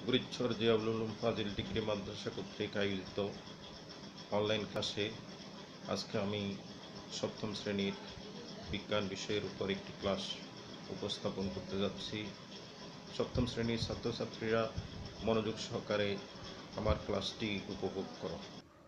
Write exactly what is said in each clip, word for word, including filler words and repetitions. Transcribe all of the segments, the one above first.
গুরিচ্ছর Ziaul Ulum Fazil degree Madrasa কর্তৃক আয়োজিত online ক্লাসে আজকে আমি সপ্তম শ্রেণীর বিজ্ঞান বিষয়ের উপর একটি ক্লাস উপস্থাপন করতে যাচ্ছি। সপ্তম শ্রেণীর ছাত্রছাত্রীরা মনোযোগ সহকারে আমার ক্লাসটি উপভোগ করো।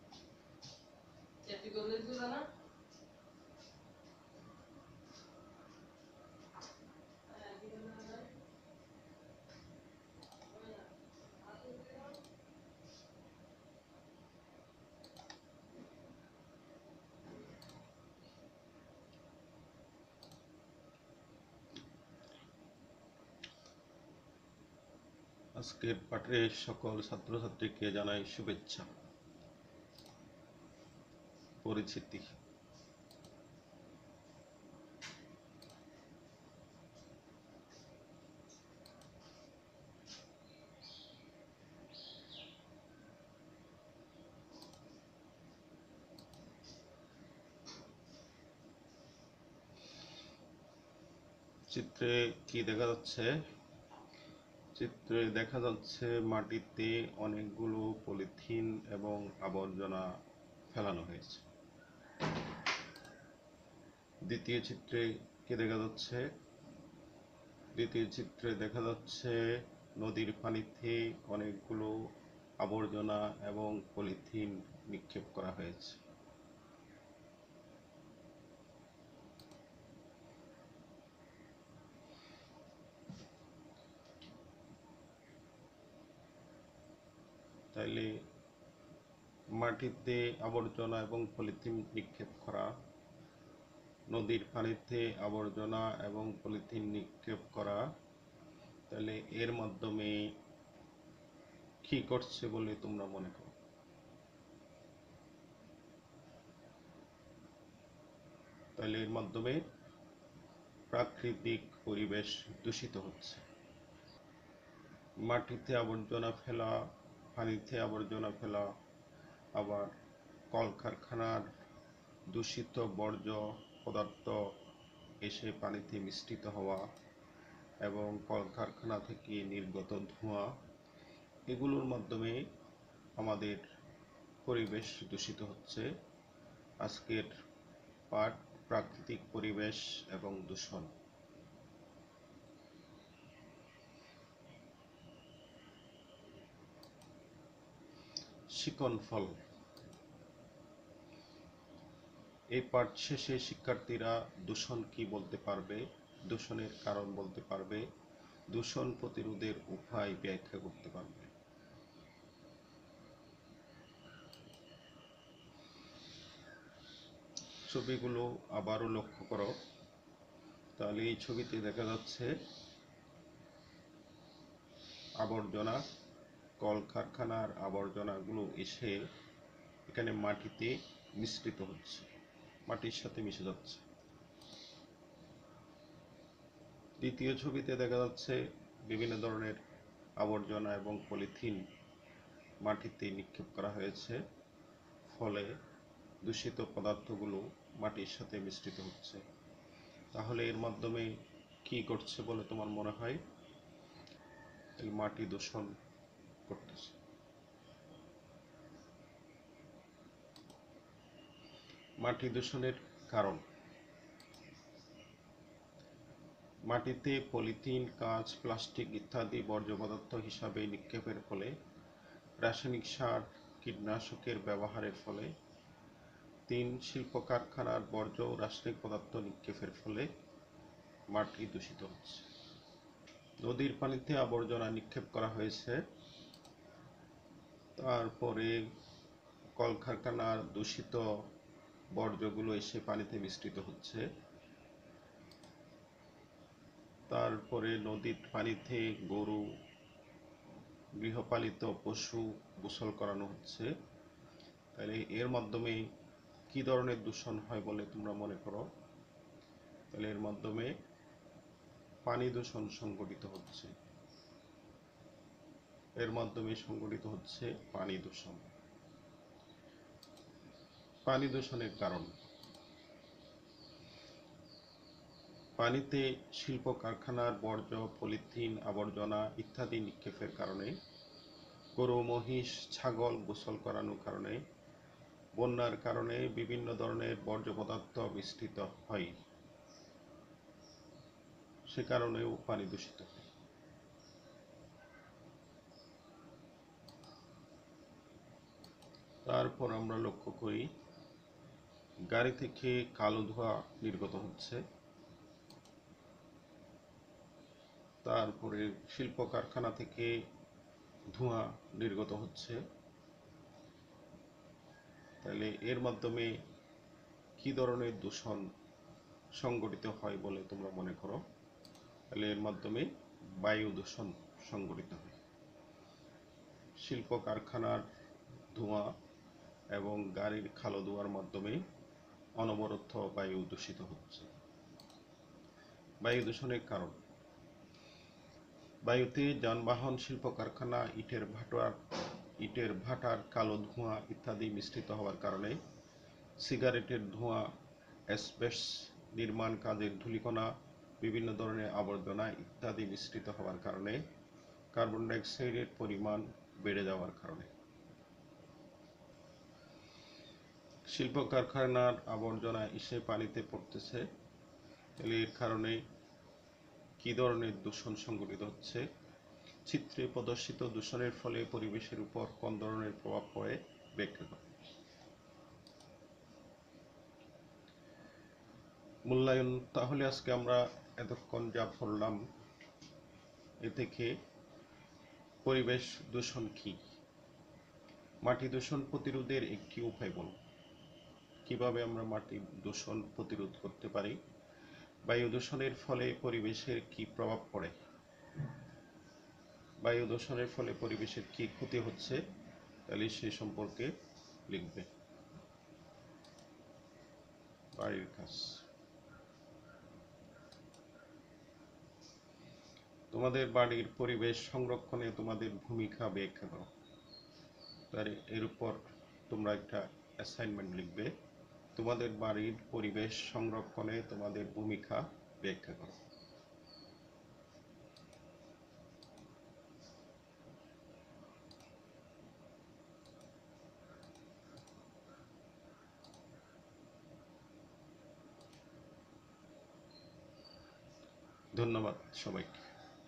আজকের পাঠে সকল ছাত্রছাত্রীকে জানাই শুভেচ্ছা। পরিচিতি। চিত্রে কি দেখা যাচ্ছে? চিত্রে দেখা যাচ্ছে মাটিতে অনেকগুলো পলিথিন এবং আবর্জনা ফেলানো হয়েছে। দ্বিতীয় চিত্রে কি দেখা যাচ্ছে? দ্বিতীয় চিত্রে দেখা যাচ্ছে নদীর পানিতে অনেকগুলো আবর্জনা এবং পলিথিন নিক্ষেপ করা হয়েছে। তাইলে মাটিতে আবর্জনা এবং পলিথিন নিক্ষেপ করা, নদীর পানিতে আবর্জনা এবং পলিথিন নিক্ষেপ করা, তাহলে এর মাধ্যমে কি করছে বলে তোমরা মনে করো? তাহলে এর মাধ্যমে প্রাকৃতিক পরিবেশ দূষিত হচ্ছে। মাটিতে আবর্জনা ফেলা, পানিতে আবর্জনা ফেলা, আবার কলকারখানার দূষিত বর্জ্য পদার্থ এসে পানিতে মিশ্রিত হওয়া এবং কলকারখানা থেকে নির্গত ধোঁয়া, এগুলোর মাধ্যমে আমাদের পরিবেশ দূষিত হচ্ছে। আজকের পাঠ প্রাকৃতিক পরিবেশ এবং দূষণ। শিকনফল। এই পাঠ শেষে শিক্ষার্থীরা দূষণ কি বলতে পারবে, দূষণের কারণ বলতে পারবে, দূষণ প্রতিরোধের উপায় ব্যাখ্যা করতে পারবে। ছবিগুলো আবারও লক্ষ্য করো। তাহলে এই ছবিতে দেখা যাচ্ছে আবর্জনা, কলকারখানার আবর্জনাগুলো এসে এখানে মাটিতে মিশ্রিত হচ্ছে, মাটির সাথে মিশে যাচ্ছে। দ্বিতীয় ছবিতে দেখা যাচ্ছে বিভিন্ন ধরনের আবর্জনা এবং পলিথিন মাটিতে নিক্ষেপ করা হয়েছে, ফলে দূষিত পদার্থগুলো মাটির সাথে মিশ্রিত হচ্ছে। তাহলে এর মাধ্যমে কি করছে বলে তোমার মনে হয়? মাটি দূষণ করতেছে। মাটি দূষণের কারণ। মাটিতে পলিথিন, কাঁচ, প্লাস্টিক ইত্যাদি বর্জ্য পদার্থ হিসাবে নিক্ষেপের ফলে, রাসায়নিক সার, কীটনাশকের ব্যবহারের ফলে, তিন শিল্প কারখানার বর্জ্য রাসায়নিক পদার্থ নিক্ষেপের ফলে মাটি দূষিত হচ্ছে। নদীর পানিতে আবর্জনা নিক্ষেপ করা হয়েছে, তারপরে কলকারখানার দূষিত বর্জ্যগুলো এসে পানিতে মিশ্রিত হচ্ছে, তারপরে নদীর পানিতে গরু, গৃহপালিত পশু গোসল করানো হচ্ছে। তাহলে এর মাধ্যমে কি ধরনের দূষণ হয় বলে তোমরা মনে করো? তাহলে এর মাধ্যমে পানি দূষণ সংঘটিত হচ্ছে, এর মাধ্যমে সংঘটিত হচ্ছে পানি দূষণ। পানি দূষণের কারণ। পানিতে শিল্প কারখানার বর্জ্য, পলিথিন, আবর্জনা ইত্যাদি নিক্ষেপের কারণে গরু, মহিষ, ছাগল গোসল করানোর কারণে, বন্যার কারণে বিভিন্ন ধরনের বর্জ্য পদার্থ মিশ্রিত হয়, সে কারণেও পানি দূষিত হয়। তারপর আমরা লক্ষ্য করি গাড়ি থেকে কালো ধোঁয়া নির্গত হচ্ছে, তারপরে শিল্প কারখানা থেকে ধোঁয়া নির্গত হচ্ছে। তাহলে এর মাধ্যমে কি ধরনের দূষণ সংঘটিত হয় বলে তোমরা মনে করো? তাহলে এর মাধ্যমে বায়ু দূষণ সংঘটিত হয়। শিল্প কারখানার ধোঁয়া এবং গাড়ির কালো ধোঁয়ার মাধ্যমে অনবরত বায়ু দূষিত হচ্ছে। বায়ু দূষণের কারণ, বায়ুতে যানবাহন, শিল্প কারখানা, ইটের ভাটার ইটের ভাটার কালো ধোঁয়া ইত্যাদি মিশ্রিত হওয়ার কারণে, সিগারেটের ধোঁয়া, অ্যাসবেস্টস, নির্মাণ কাজের ধূলিকণা, বিভিন্ন ধরনের আবর্জনা ইত্যাদি মিশ্রিত হওয়ার কারণে, কার্বন ডাইঅক্সাইডের পরিমাণ বেড়ে যাওয়ার কারণে। শিল্প কারখানার আবর্জনা এসে পানিতে পড়তেছে, তাহলে এর কারণে কি ধরনের দূষণ সংঘটিত হচ্ছে? চিত্রে প্রদর্শিত দূষণের ফলে পরিবেশের উপর কোন ধরনের প্রভাব পড়ে ব্যাখ্যা করো। মূল্যায়ন। তাহলে আজকে আমরা এতক্ষণ যা পড়লাম এ থেকে পরিবেশ দূষণ কি, মাটি দূষণ প্রতিরোধের একটি উপায় বল, কিভাবে আমরা মাটি দূষণ প্রতিরোধ করতে পারি, বায়ু দূষণের ফলে পরিবেশের কি প্রভাব পড়ে, বায়ু দূষণের ফলে পরিবেশের কি ক্ষতি হচ্ছে, তাহলে সে সম্পর্কে লিখবে। বাড়ির কাজ, তোমাদের বাড়ির পরিবেশ সংরক্ষণে তোমাদের ভূমিকা ব্যাখ্যা করো। তার এর উপর তোমরা একটা অ্যাসাইনমেন্ট লিখবে, তোমাদের বাড়ির পরিবেশ সংরক্ষণে তোমাদের ভূমিকা ব্যাখ্যা করো। ধন্যবাদ সবাইকে।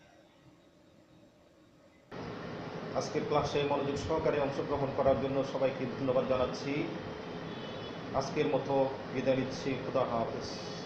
আজকের ক্লাসে মনোযোগ সহকারে অংশগ্রহণ করার জন্য সবাইকে ধন্যবাদ জানাচ্ছি। আজকের মতো বিদায় নিচ্ছি। খুদা হাফেজ।